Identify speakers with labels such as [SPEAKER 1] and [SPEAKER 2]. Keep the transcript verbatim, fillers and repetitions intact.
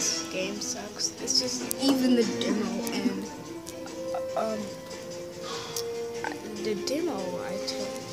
[SPEAKER 1] this game sucks. This is even the demo, and um, the demo I took.